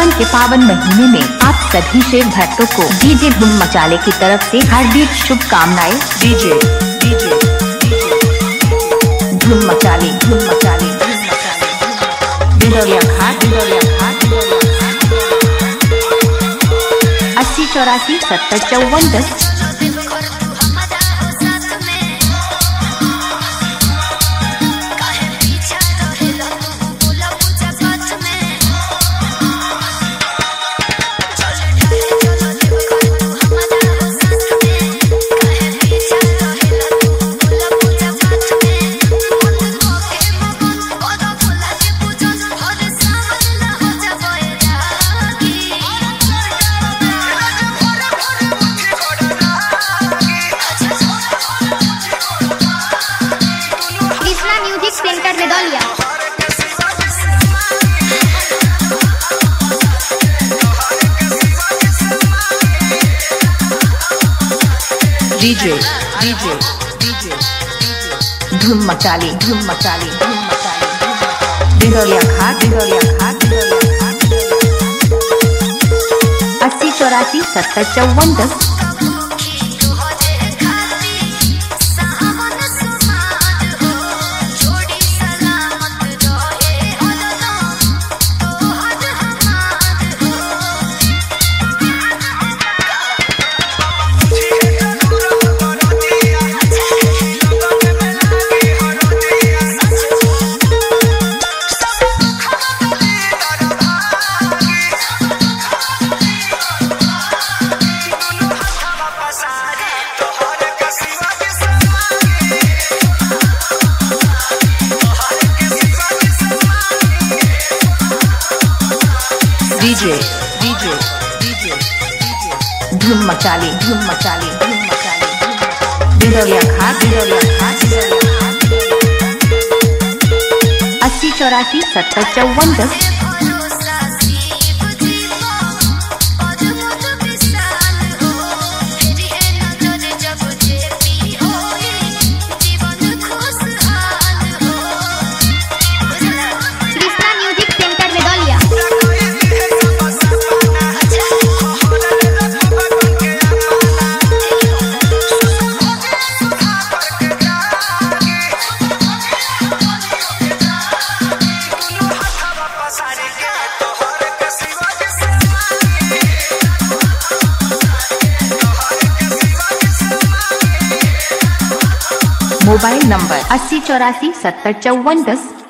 सावन के पावन महीने में आप सभी शिव भक्तों को डीजे धूम मचाले की तरफ से हार्दिक शुभकामनाएं। डीजे धूम मचाले दिलोरिया घाट 80 84 70 54 10। सेंटर में दलिया डीजे धूम मचाली दिलोरिया घाट 80 84 70 54 10। डीजे धूम मचाली दिलोरिया घाट 80 84 70 54 10। Mobile number 80 84 70 54 10।